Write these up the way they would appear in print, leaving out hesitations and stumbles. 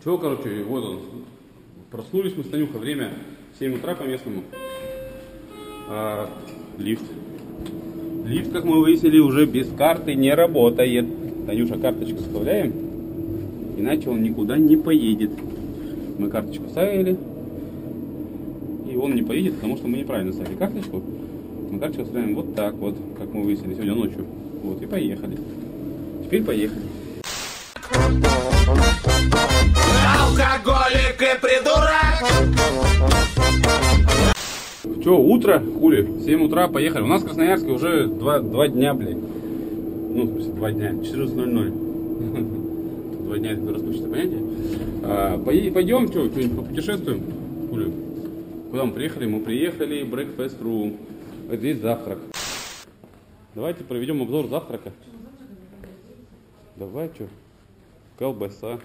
Все, короче, вот он. Проснулись мы с Танюхой, время 7 утра по местному. Лифт. Лифт, как мы выяснили, уже без карты не работает. Танюша, карточку вставляем, иначе он никуда не поедет. Мы карточку вставили, и он не поедет, потому что мы неправильно ставили карточку. Мы карточку вставляем вот так вот, как мы выяснили сегодня ночью. Вот, и поехали. Теперь поехали. Алкоголик и придурок! Че, утро? Хули? 7 утра, поехали. У нас в Красноярске уже два дня, блядь. Ну, в смысле, 2 дня. 14:00. 2 дня, это расплывчатое понятие. Пойдем, что-нибудь попутешествуем? Хули? Куда мы приехали? Мы приехали в Breakfast Room. Вот здесь завтрак. Давайте проведем обзор завтрака. Давай, что? Колбаса.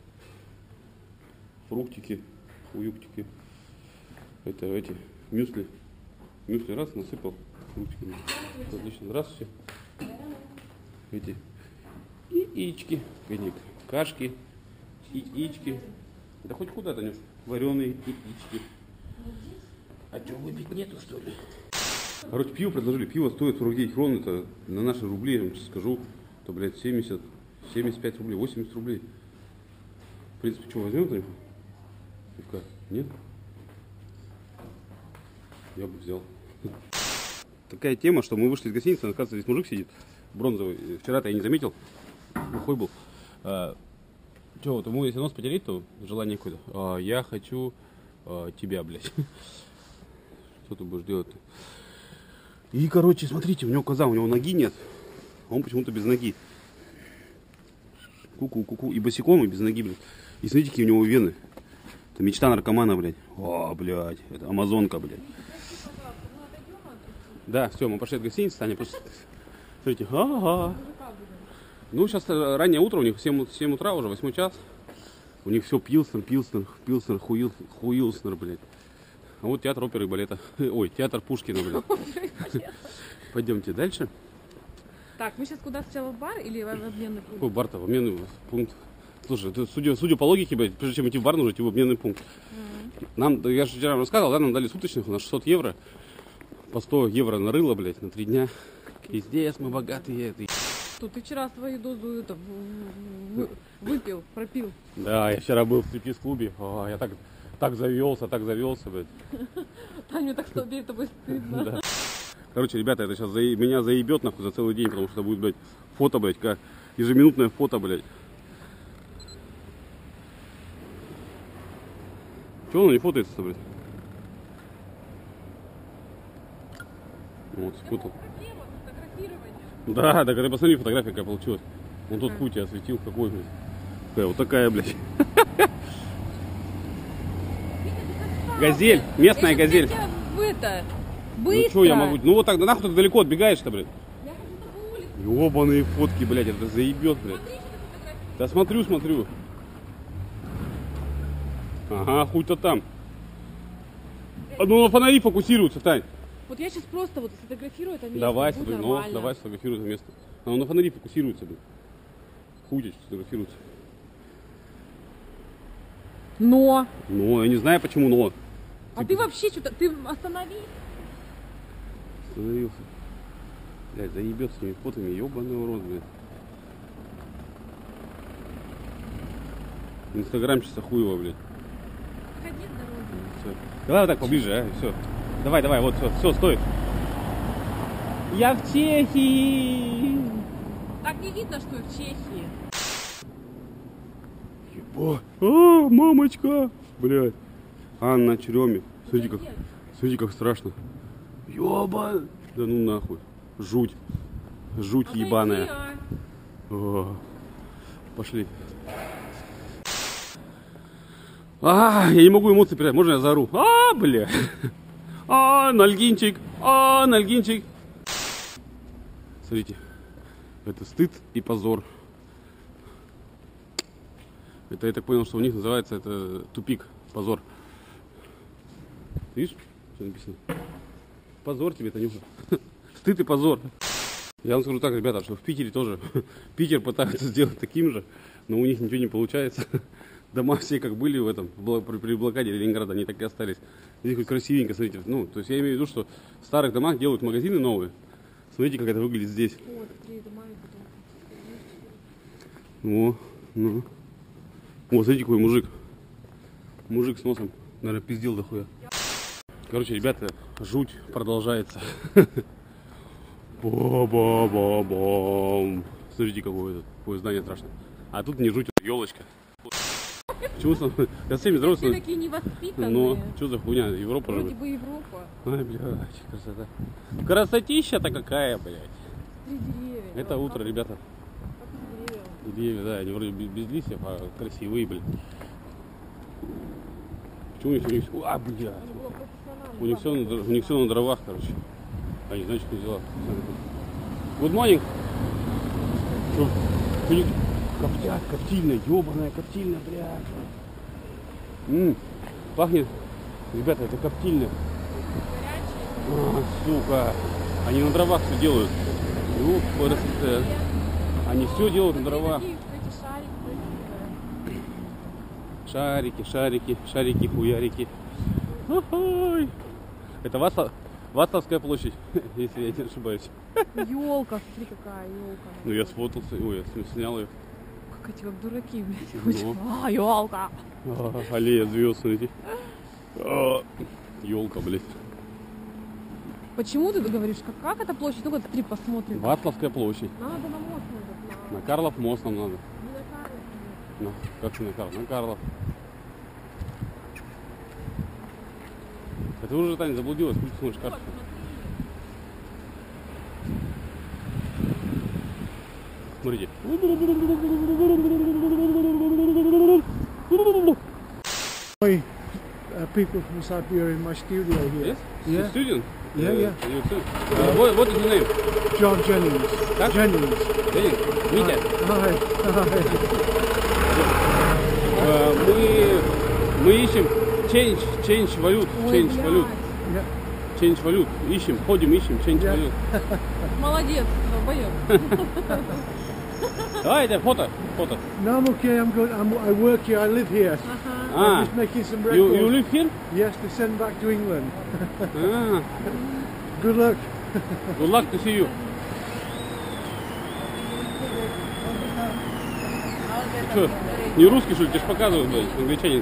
Фруктики. Хуюктики. Это эти мюсли. Мюсли раз насыпал фруктиками. Отлично. Здравствуйте. Эти яички. Кашки. Яички. Да хоть куда, Танюш. Вареные яички. А что, выпить нету, что ли? Короче, пиво предложили. Пиво стоит 49 крон. Это на наши рубли, я вам скажу, то, блядь, 70, 75 рублей, 80 рублей. В принципе, что, возьмем, Танюха? Пивка? Нет? Я бы взял. Такая тема, что мы вышли из гостиницы, оказывается, здесь мужик сидит, бронзовый. Вчера-то я не заметил, глухой был. Че, вот ему если нос потереть, то желание какое-то. Я хочу тебя, блядь. Что ты будешь делать-то? И, короче, смотрите, у него коза, у него ноги нет. Он почему-то без ноги. Ку-ку-ку-ку. И босиком, и без ноги, блядь. И смотрите, какие у него вены. Это мечта наркомана, блядь. О, блядь. Это амазонка, блядь. Да, все, мы пошли от гостиницы, Таня просто... Смотрите, ага. Ну, сейчас раннее утро, у них 7 утра уже, 8 час. У них все Пилснер, Хуилснер, блядь. А вот театр оперы и балета. Ой, театр Пушкина, блядь. Пойдемте дальше. Так, мы сейчас куда сначала в бар или в обменный пункт? Какой бар-то? В обменный пункт. Слушай, судя по логике, блядь, прежде чем идти в бар, нужно идти в обменный пункт. Нам, я же вчера рассказывал, да, нам дали суточных на 600 евро. По 100 евро нарыло, блядь, на 3 дня. Пиздец, мы богатые. Тут ты вчера свою дозу выпил, пропил. Да, я вчера был в стриптиз-клубе. Я так завелся, блядь. Таня, так что перед тобой стыдно. Да. Короче, ребята, это сейчас меня заебет нахуй за целый день, потому что это будет, блядь, фото, блядь, как ежеминутное фото, блядь. Чего оно не фотается-то, блядь? Вот, спутал. Да, ты посмотри, фотография какая получилась. Вон тот хуй тебя осветил, какой, блядь. Какая, вот такая, блядь. Газель, местная газель. Быстро. Ну что я могу? Ну вот так, нахуй ты далеко отбегаешь-то, блядь. Ёбаные фотки, блядь, это заебет, блядь. Да смотрю. Ага, хуй-то там. Ну на фонари фокусируются, Тань. Вот я сейчас просто вот сфотографирую это место. Давай, давай сфотографируй это место. Оно на фонари фокусируется, блядь. Хуй здесь сфотографируется. Но. Ну, я не знаю почему, но. А ты вообще что-то, ты останови. Остановился. Блядь, заебет с этими фотами, ебаный урод, блядь. Инстаграмчица хуево, блядь. Ходи с дороги. Все. Давай вот так поближе, а, все. Давай, вот, все, стой. Я в Чехии. Так не видно, что в Чехии. Ебать. Мамочка. Блядь. Анна Черемик. Смотри, как страшно. Ёба. Да ну нахуй. Жуть ебаная. Пошли. Я не могу эмоции передать. Можно я заору? Бля. Нальгинчик. Нальгинчик. Смотрите. Это стыд и позор. Это я так понял, что у них называется это тупик. Позор. Видишь, что написано? Позор тебе, Танюха. Стыд и позор. Я вам скажу так, ребята, что в Питере тоже. Питер пытаются сделать таким же, но у них ничего не получается. Дома все как были в этом, при блокаде Ленинграда, они так и остались. Здесь хоть красивенько, смотрите. Ну, то есть я имею в виду, что в старых домах делают магазины новые. Смотрите, как это выглядит здесь. Вот, 3 дома и потом. О, ну. Вот, смотрите, какой мужик. Мужик с носом, наверное, пиздил дохуя. Короче, ребята, жуть продолжается. Ба-ба-ба-бам. Смотрите, какое здание страшное. А тут не жуть, елочка. Почему я с всеми Все взрослыми? такие невоспитанные. Но, что за хуйня, Европа же. Вроде бы Европа. Ай, блядь, красота. Красотища-то какая, блядь. 3 деревья. Это утро, ребята. Как деревья. Деревья, да, они вроде без листьев, а красивые, блядь. Почему у них, блядь. Они было профессионально. У них все на дровах, короче. Они, знаешь, что дела. Good morning. Что? У них коптят, коптильная, ебаная коптильная, блядь. Пахнет. Ребята, это коптильня. Сука. Они на дровах все делают. Ну, они все делают на дровах. Шарики, хуярики. Ой. Это Вацлавская площадь, если я не ошибаюсь. Елка, смотри, какая елка. Ну я сфотался, ой, я снял ее. Как эти как дураки, блядь. Ну. А, елка. Аллея звезд, смотрите. Елка, блядь. Почему ты говоришь, как эта площадь? Ну-ка, 3 посмотрим. Вацлавская площадь. Надо на мост надо. На Карлов мост нам надо. Не на Карлов. Ну, как ты на Карлов? На Карлов. Это уже, Таня, заблудилась, пусть смотришь карту. Смотрите. People from Siberia in my studio here. Yes? Yeah. Student? Yeah, yeah. You too? What is your name? John Jennings. Как? Jennings. Митя. Hi. Мы ищем change валют. Yeah. Change валют. Ищем, ходим, change Yeah. валют. Молодец, боец. Давайте, фото. No, I'm okay. I'm good. I work here. I live here. I'm just making some records. You live here? Yes, to send back to England. Ah, Good luck. good luck to see you. Что, не русский, что ли? Тебе ж показывают, блядь, англичанин.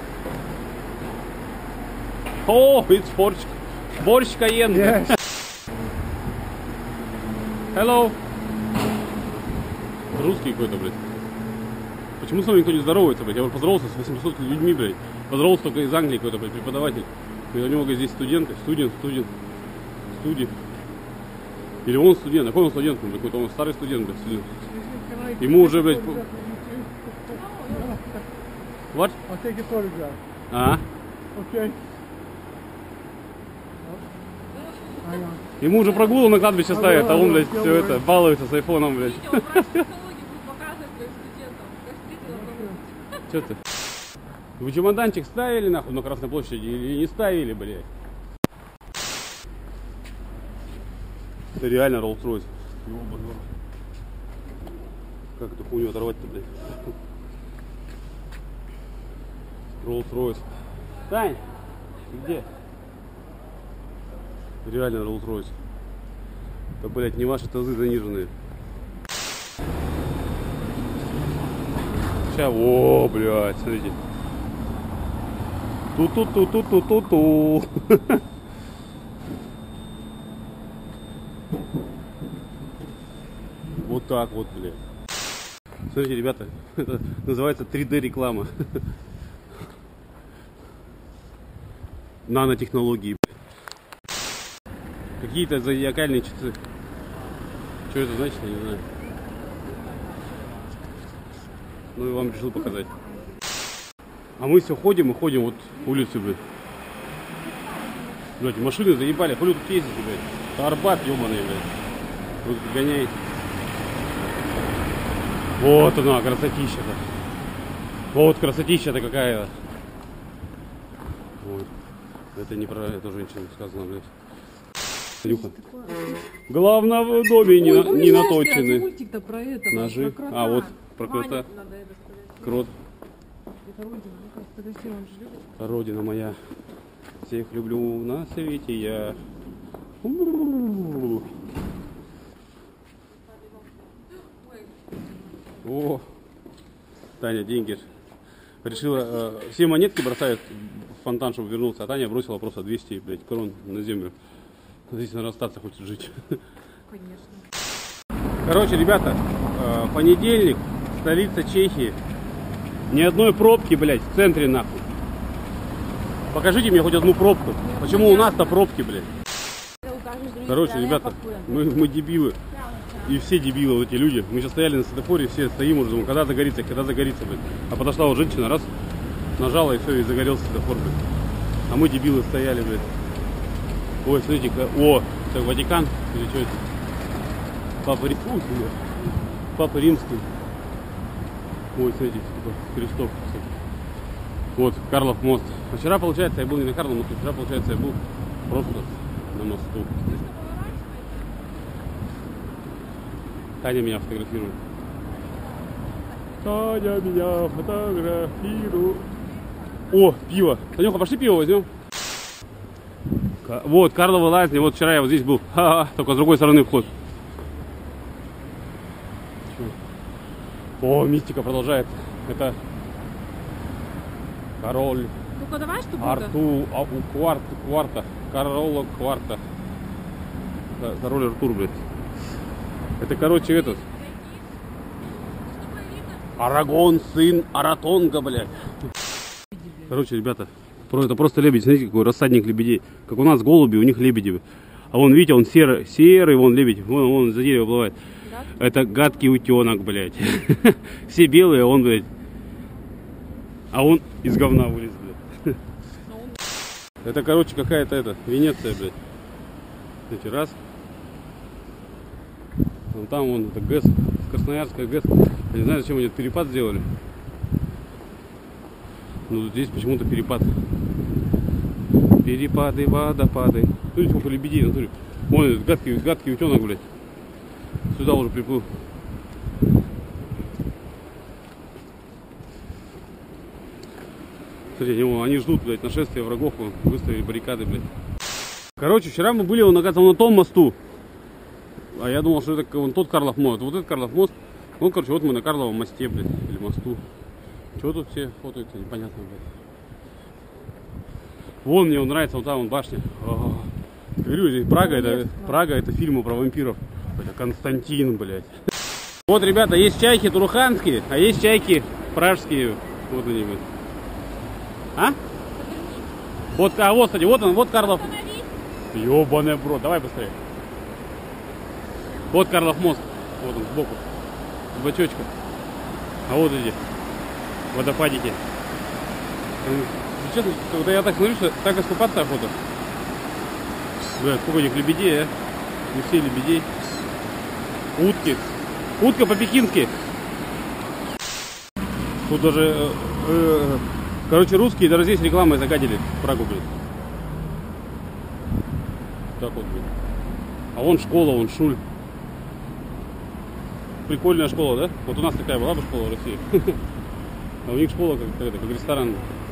О, it's борщ. Борщ каен. Yes. Hello. Русский какой-то, блядь. Почему с вами никто не здоровается, блядь? Я уже поздоровался с 800 людьми, блядь. Поздоровался только из Англии какой-то, блядь, преподаватель. И у него здесь студенты. Студент. Или он студент. Какой он студент? Какой-то он старый студент, блядь, студент. Ему уже, блядь... What? I'll take a photograph. А? Okay. Hang on. Ему уже прогулы на кладбище ставят, а он, блядь, все это, балуется с айфоном, блядь. Видео про психологию будет показывать своим студентам. Как встретила кого-то. Че ты? Вы чемоданчик ставили, нахуй, на Красной площади или не ставили, блядь? Это реально Rolls-Royce. Как эту хуйню оторвать-то, блядь? Rolls-Royce. Тань, ты где? Реально Rolls-Royce. Это, блядь, не ваши тазы заниженные. Сейчас, о, блядь, смотрите. Ту-ту-ту-ту-ту-ту-ту. Вот так вот, блядь. Смотрите, ребята, это называется 3D реклама. Нанотехнологии. Какие-то зодиакальные часы. Что это значит, я не знаю. Ну и вам решил показать. А мы все ходим и ходим вот улицу, блядь. Блядь, машины заебали, хули тут ездите, блядь. Это Арбат, ебаный, блядь. Вы тут гоняете. Вот она, красотища-то. Вот красотища-то какая. Вот. Это не про эту женщину сказано, блядь. Илюха. Главное в доме не Помнишь, наточены. мультик-то про это. Ножи. Про крота. А, вот про крота. Ваня, надо это сказать. Крот. Это родина. Ну-ка, фотографируй, он же любит. Родина моя. Всех люблю на свете я. О, Таня деньги решила, все монетки бросают в фонтан, чтобы вернуться, а Таня бросила просто 200, блядь, крон на землю. Здесь надо остаться, хочет жить. Конечно. Короче, ребята, понедельник, столица Чехии. Ни одной пробки, блядь, в центре нахуй. Покажите мне хоть одну пробку. Почему у нас-то пробки, блядь? Короче, ребята, мы дебилы. И все дебилы, вот эти люди. Мы сейчас стояли на светофоре, все стоим уже, думаем, когда загорится, блядь. А подошла вот женщина, раз, нажала и все, и загорелся светофор, блядь. А мы дебилы стояли, блядь. Ой, смотрите-ка, о, это Ватикан, или что это? Папа Римский. Ой, смотрите, крестов. Вот, Карлов мост. А вчера, получается, я был не на Карловом мосту, вчера, получается, я был просто на мосту. Таня меня фотографирует. Таня меня фотографирует. О, пиво. Танюха, пошли пиво возьмем. Вот, Карлова лазня. Вот вчера я вот здесь был. Ха-ха, только с другой стороны вход. О, мистика продолжается. Это король. Ну-ка, давай, что будет? Кварта. Корола Кварта. Король Артур, блядь. Это, короче, этот. Арагон, сын Аратонга, блядь. Короче, ребята, это просто лебедь. Смотрите, какой рассадник лебедей. Как у нас голуби, у них лебеди. А вон, видите, он серый, вон лебедь. Вон за дерево плывает. Это гадкий утенок, блядь. Все белые, а он, блядь. А он из говна вылез, блядь. Это, короче, какая-то Венеция, блядь. Смотрите, раз. Вон там вон это ГЭС, Красноярская ГЭС. Я не знаю, зачем они этот перепад сделали. Но здесь почему-то перепад. Перепады, водопады. Смотрите, сколько лебедей, смотрите. Вон этот гадкий утенок, блядь. Сюда уже приплыл. Смотрите, они ждут, блядь, нашествия врагов. Выставили баррикады, блядь. Короче, вчера мы были, на том мосту. А я думал, что это вон тот Карлов мост. Вот этот Карлов мост. Ну, короче, вот мы на Карловом мосте, блядь. Или мосту. Чего тут все фотоются, непонятно, блядь. Вон мне нравится, вот там вон башня. Говорю, здесь Прага это фильмы про вампиров. Это Константин, блядь. Вот, ребята, есть чайки туруханские, а есть чайки пражские. Вот они, блядь. А? Вот, кстати, вот Карлов. Ёбаный брод, давай быстрее. Вот Карлов мост. Вот он сбоку. С бочочком. А вот эти водопадики. Честно, когда я так смотрю, что так искупаться охота. Бля, сколько этих лебедей, а? Не все лебедей. Утки. Утка по-пекински. Тут даже, короче, русские даже здесь рекламой загадили Прагу, блин. Так вот, блин. А вон школа, вон Шуль. Прикольная школа, да? Вот у нас такая была бы школа в России. А у них школа как ресторан.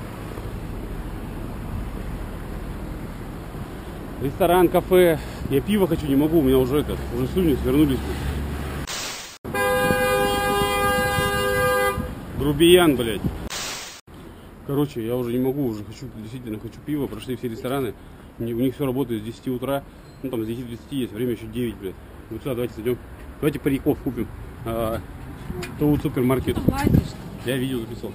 Ресторан, кафе. Я пиво хочу, не могу, у меня уже слюни свернулись. Грубиян, блядь. Короче, я уже не могу, действительно хочу пива. Прошли все рестораны. У них все работает с 10 утра. Ну там с 10 до 10 есть, время еще 9, блядь. Вот сюда давайте зайдем. Давайте париков купим. Тут супермаркет. Я видео записал.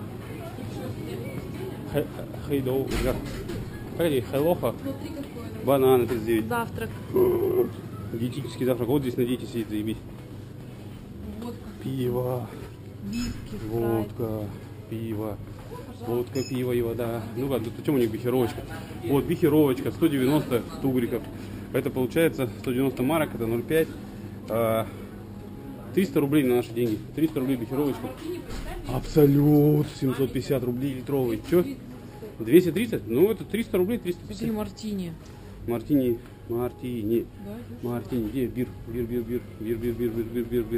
Хейдоу. Погоди, хайлоха. Бананы 39. Завтрак. Диетический завтрак. Вот здесь на диете сидит, заебись. Водка. Пиво. Виски, Водка. Пиво. Водка, пиво и вода. Ну ладно, почему у них бихеровочка? Вот бихеровочка, 190 тугриков. Это получается 190 марок, это 0,5. 300 рублей на наши деньги. 300 рублей бихеровочка. Абсолют. 750 рублей литровый. Че? 230? Ну это 300 рублей, 350. Это мартини. Мартини Мартини. Мартини. Где бир? Бир. Где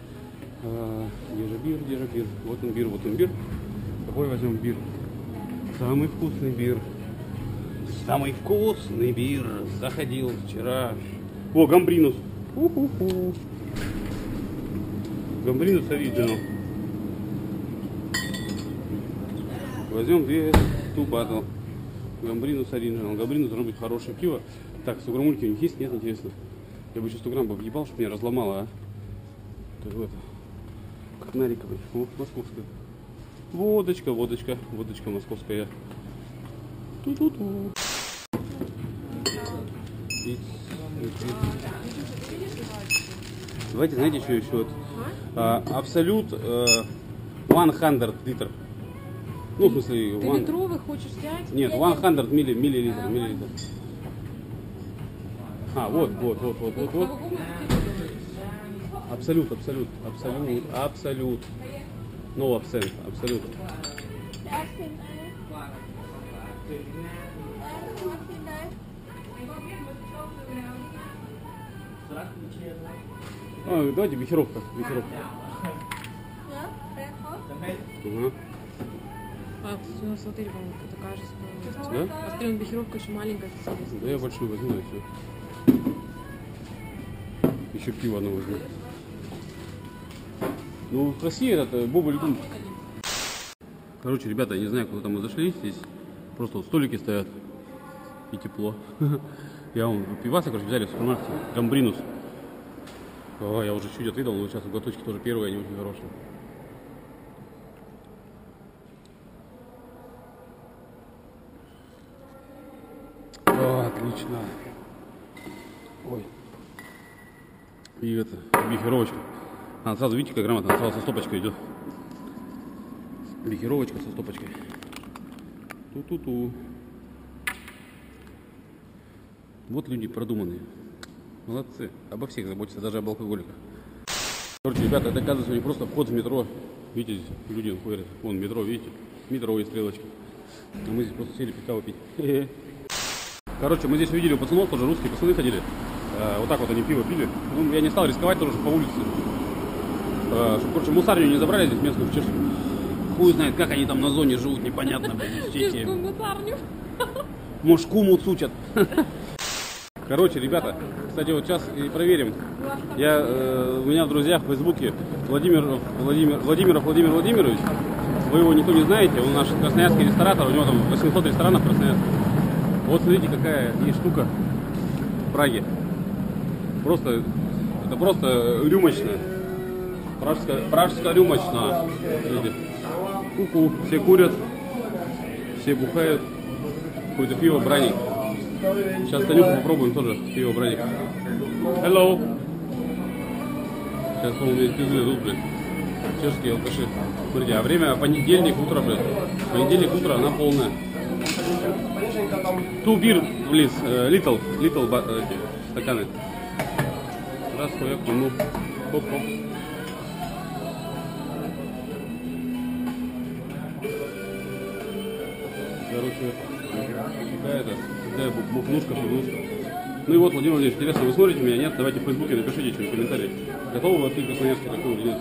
же бир? Вот он бир. Какой возьмем бир? Самый вкусный бир. Самый вкусный бир. Заходил вчера. О, Гамбринус. У-ху-ху. Гамбринус Original. Возьмем 2 батл. Гамбринус Original. Гамбринус должно быть хорошее пиво. Так, 100 граммульки у них есть? Нет, интересно. Я бы еще 100 грамм въебал, чтобы меня разломало, а? Так вот. Как нариковый. О, московская. Водочка московская. Ту-ту-ту. Давайте, знаете, что еще? Вот, Абсолют 100 литр. Ну, в смысле... Ты литровый хочешь взять? Нет, 100 миллилитров. А, вот. Абсолют. No абсент, абсолют. Давайте бихеровка. Угу. Кстати, у нас смотри, по-моему, такая же стоимость. Да? Посмотри, бихеровка еще маленькая. Да я большую возьму и все. Еще пиво одно возьму. Ну, в России это Боба Льгун. Короче, ребята, я не знаю, куда там мы зашли. Здесь просто вот столики стоят. И тепло. Я вам пиваса, короче, взяли в супермаркете. Гамбринус. Я уже чуть отведал, но сейчас в глоточке тоже первые, они очень хорошие. Отлично. Ой. И это, биферовочка. Она сразу, видите, как грамотно, она сразу со стопочкой идет. Биферовочка со стопочкой. Ту-ту-ту. Вот люди продуманные. Молодцы. Обо всех заботятся, даже об алкоголиках. Короче, ребята, это оказывается не просто вход в метро. Видите, здесь люди ходят. Вон метро, видите? Метро и стрелочка. А мы здесь просто сели пить каву пить. Короче, мы здесь увидели у пацанов, тоже русские пацаны ходили. Вот так вот они пиво пили. Ну, я не стал рисковать тоже по улице. Чтобы, короче, мусарню не забрали здесь местную в Чешскую. Хуй знает, как они там на зоне живут, непонятно. Чешскую мусарню. Может, куму сучат. Короче, ребята, кстати, вот сейчас и проверим. У меня в друзьях в Фейсбуке Владимир Владимирович. Вы его никто не знаете, он наш красноярский ресторатор, у него там 800 ресторанов в Красноярске. Вот смотрите, какая есть штука в Праге. Это просто рюмочная. Пражская рюмочная. Видите? Ку-ку, все курят, все бухают. Какое-то пиво Браник. Сейчас Танюху попробуем тоже пиво Браник. Hello. Сейчас, по-моему, пизды идут, блядь. Чешские алкаши. Смотрите, а время понедельник утро, блядь. Понедельник утро, она полная. Two beer, please, little эти стаканы. Раз, хуяк, ну, хоп-хоп. Короче, такая бухнушка. Ну и вот, Владимир Владимирович, интересно, вы смотрите меня, нет? Давайте в Фейсбуке напишите что-нибудь в комментариях. Готовы вы открыть Красноярский такой или нет?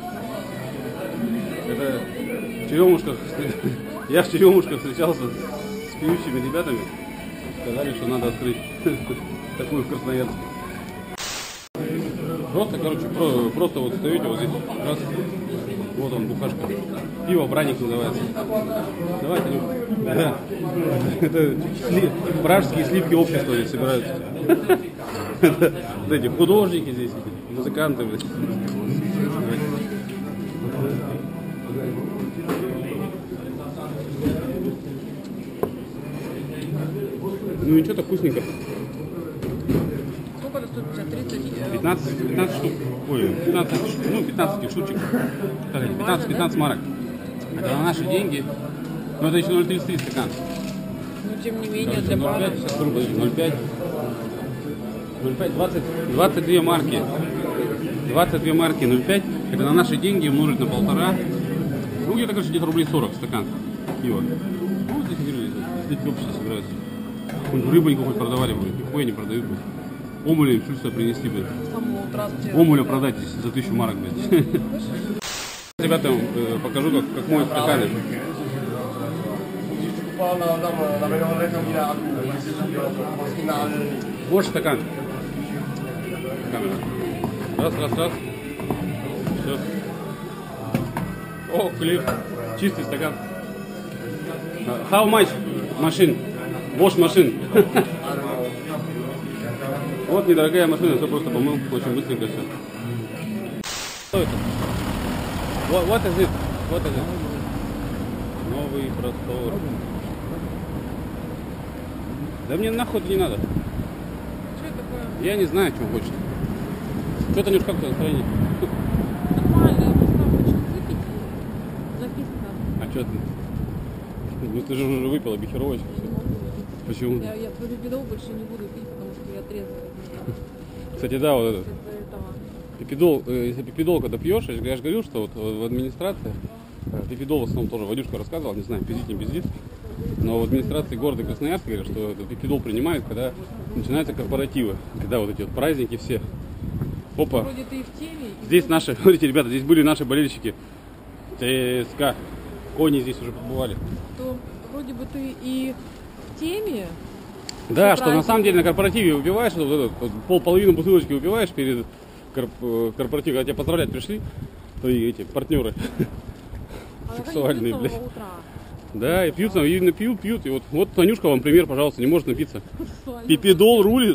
Это в Черемушках. Я в Черемушках встречался с пьющими ребятами. Сказали, что надо открыть такую в Красноярске. Просто, короче, просто вот стоите вот здесь. Раз. Вот он, бухашка. Пиво Браник называется. Давайте, да. Это пражские сливки общества здесь собираются. Вот эти художники здесь, музыканты. Ну ничего-то вкусненько. Сколько это стоит? 30? 15 штук. Ой, 15 штучек. 15 марок. Это на наши деньги. Но это еще 0,33 стакан. Ну, тем не менее, для бара. 0,5. 0,5, 22 марки. 22 марки 0,5. Это на наши деньги умножить на 1,5. Ну, где-то, короче, где-то рублей 40 стакан пива. Ну, здесь, здесь общество собирается. Хоть рыбоньку хоть продавали бы, нихуя не продают бы. Омуля им чувство принести, блядь. С самого утра. Омуля продать за 1000 марок, блядь. Ребята, я вам покажу, как моют стаканы. Вот стакан. Камера. Раз. Все. О, клип. Чистый стакан. How much? Машин. Wash машин. Вот недорогая машина, все просто помыл. Очень быстренько все. Что это? What is it? What is it? Новый простор. Да мне нахуй это не надо. Что это такое? Я не знаю, что он хочет. Что, Танюш, как ты настроение? Нормально, я просто хочу выпить. Записано. А что ты? Ну ты же уже выпила бихеровочку. Почему? Я твою бедову больше не буду пить, потому что я трезвая. Кстати, да, вот это. Из-за этого. Пипидол, если пипидол, когда пьешь, я же говорил, что вот в администрации, пипидол в основном тоже Вадюшка рассказывал, не знаю, пиздит, не пиздит, но в администрации города Красноярска говорят, что этот пипидол принимают, когда начинаются корпоративы, когда вот эти вот праздники все. Опа, Вроде ты и в теме. И здесь наши, смотрите, ребята, здесь были наши болельщики ЦСКА, кони здесь уже побывали. то вроде бы ты и в теме. Да, Все что на праздники. самом деле на корпоративе выпиваешь, вот этот, вот половину бутылочки выпиваешь перед корпоративом, когда тебя поздравлять пришли, твои эти партнеры. А Сексуальные, она не пьет с блядь. самого утра. Да, и пьют, именно пьют. И вот Танюшка вам пример, пожалуйста, не может напиться. Сексуально. Пипидол рулит.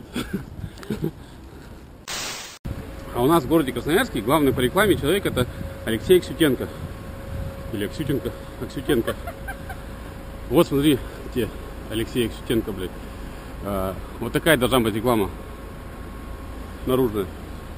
А у нас в городе Красноярске главный по рекламе человек это Алексей Аксютенко. Или Аксютенко. Вот смотри, где Алексей Аксютенко, блядь. Вот такая должна быть реклама. Наружная.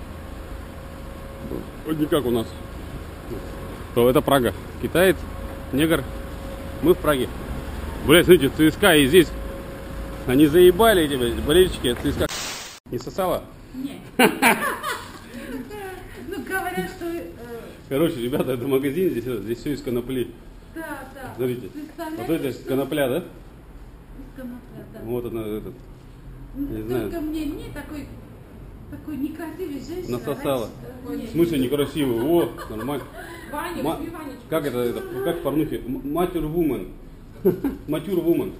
Вот не как у нас. То это Прага. Китаец, негр. Мы в Праге. Блять, смотрите, ЦСКА и здесь. Они заебали эти, блядь, болельщики ЦСКА. Не сосала? Нет. Ну, говорят, что... Короче, ребята, это магазин, здесь все из конопли. Да. Смотрите. Представляете, Вот это что- конопля, да? Из конопля, да. Вот она, этот. Не знаю. Только мне не такой некрасивый женщина. Насосала. В Нет. смысле некрасиво? О, нормально. Ваня, Ма- возьми Ванечку. Как это, как в порнухе? Матюр вумен. Матюр вумен.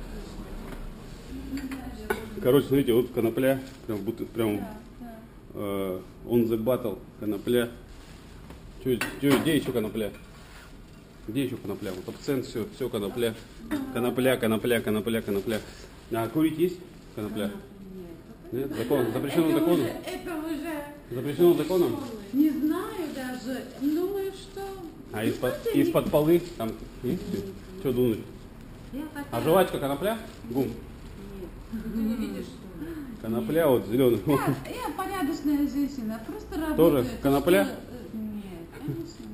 Короче, смотрите, вот конопля. Прям будто, прям on the battle. Конопля. Где еще конопля? Где еще конопля? Вот абсент, все конопля. Конопля. А курить есть конопля? Нет? Закон, запрещено законом? Это уже... Запрещено законом? Не знаю даже. Думаю, что... А Ну, из-под смотри, из-под полы там есть? Что дунуть? я А хотела- жвачка конопля? Гум. Ты не видишь? Конопля вот зеленый. Я порядочная женщина, просто работаю. Тоже конопля? Нет, конечно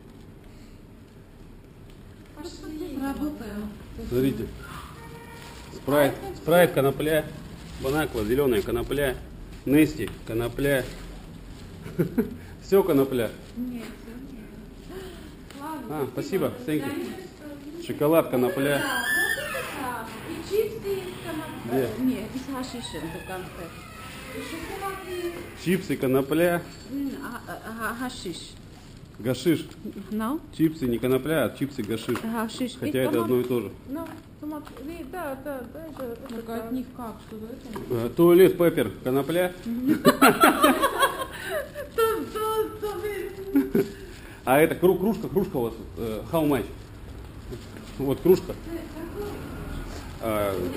нет. Просто работаю. Смотрите. Спрайт конопля. Бонаква зеленая конопля. Нести конопля. Все конопля. Нет, ладно. А, спасибо. Thank you. Шоколад конопля. Да, и чипсы из конопля. Где? Нет, и с хашишем в конце. И шоколад и Чипсы конопля. хашиш. Гашиш. No? Чипсы не конопля, а чипсы гашиш. Хашиш. Хотя это одно и то же. Ну, смотри, да, это... Только от них как? Что за это? Туалет пеппер конопля. А это кружка у вас. How much? Вот кружка. Это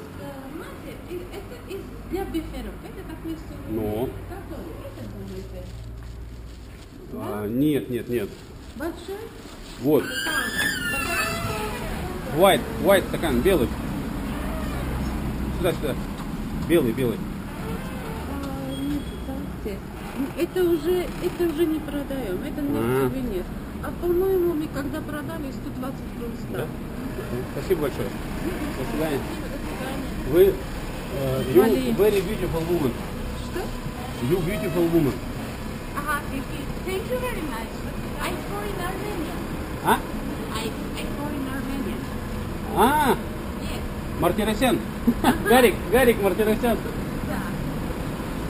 из для биферов. Это такой сыр. Ну. Который? Это бифер. Нет. Большой? Вот. White стакан, белый. Сюда. Белый. Нет, это уже не продаем. Это на себе нет. А по-моему, мы когда продали 120 рублей. Да? Спасибо большое. До свидания. До свидания. Вы you Вали. very beautiful woman. Что? You beautiful woman. Ага, thank you very much. I foreign Armenian. А? I foreign Armenian. А, Yes. Мартиросян. Гарик Мартиросян. Да.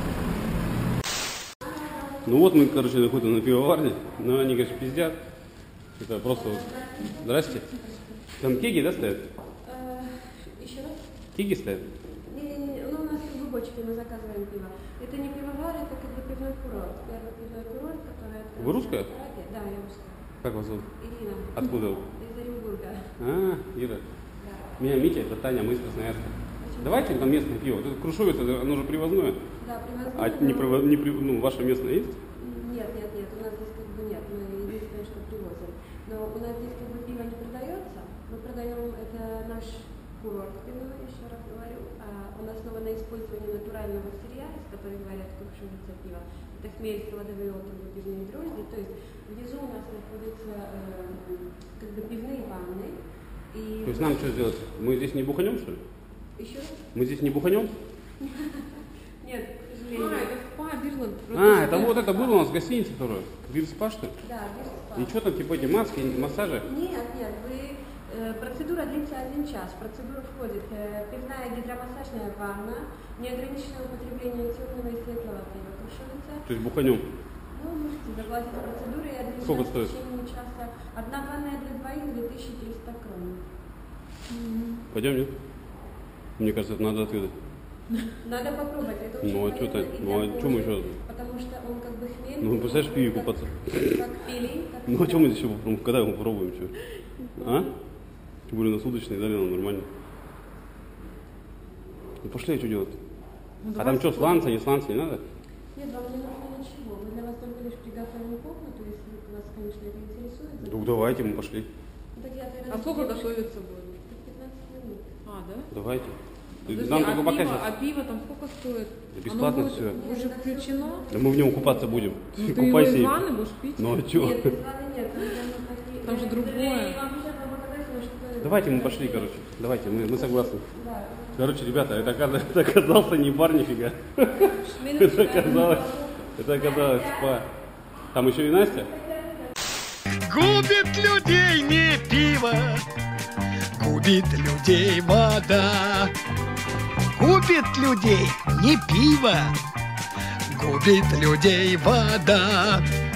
Ну вот мы, короче, находим на пивоварне, но они, конечно, пиздят. Это просто вот... Здрасте. Там кеги, да, стоят? Еще раз? Кеги стоят? Не, ну у нас как бы бочки, мы заказываем пиво. Это не пивовар, это как бы пивной курорт. Первый пивной курорт, который открылся. Вы русская? в Праге. Да, я русская. Как вас зовут? Ирина. Откуда вы? Из Оренбурга. Ира. Да. Меня Митя, это Таня, мы из Красноярска. Давайте там местное пиво. Вот это Крушовец, оно же привозное. Да, привозные. А ну, ваше местное есть? Нет, у нас здесь как бы нет, мы единственное, что привозим. Но у нас здесь как бы пиво не продается, мы продаем, это наш курорт пивной, еще раз говорю, он основан на использовании натурального сырья, из которого варят крушовица пива. Это хмель, сладовые отрубы, пивные дрожжи, то есть внизу у нас находятся как бы пивные ванны. И... То есть нам что сделать? Мы здесь не буханем, что ли? Еще раз? Мы здесь не буханем? Нет, к сожалению. Это спа, Бирланд. Это вот это было у нас в гостинице второе. Бирспа, что ли? Да, без спа. И что там, типа эти маски, массажи? Нет, процедура длится 1 час. В процедуру входит пивная гидромассажная ванна, неограниченное употребление темного и светлого пива крушовица. То есть буханем? Ну, можете заплатить процедуру и 1 Сколько час стоит? в течение часа. Одна ванная для двоих 2300 крон. Пойдем, нет? Мне кажется, это надо отведать. Надо попробовать. Это очень Ну, а что полезно так? и Ну, а для что мы кожи, еще? Потому что он как бы хмель. Ну, представляешь, пиво купаться. Как пили. Как Ну, а что мы здесь еще попробуем? Когда мы попробуем, что? А? Тем более на суточные дали нам нормально. Ну, пошли, что делать? А там что, сланцы, не сланцы, не надо? Нет, вам не нужно ничего. Мы для вас только лишь приготовим комнату, если вас, конечно, это интересует. Ну, давайте, мы пошли. Ну, так я тогда А сколько сделаю. готовится будет? 15 минут. А, да? Давайте. Подожди, Нам а только пока пиво, сейчас. а пиво там сколько стоит? Да бесплатно Оно будет всё. уже включено? Да мы в нем купаться будем. Ну, ты его Купайся. из ванны будешь пить? Ну, а что? Нет, без ванны нет. Там же другое. Я вам сейчас вам показать, но что... Давайте мы пошли, короче. Давайте, мы согласны. Да. Короче, ребята, это оказался не бар нифига. Это оказалось спа. Там еще и Настя. Губит людей не пиво, губит людей вода. Губит людей не пиво, губит людей вода.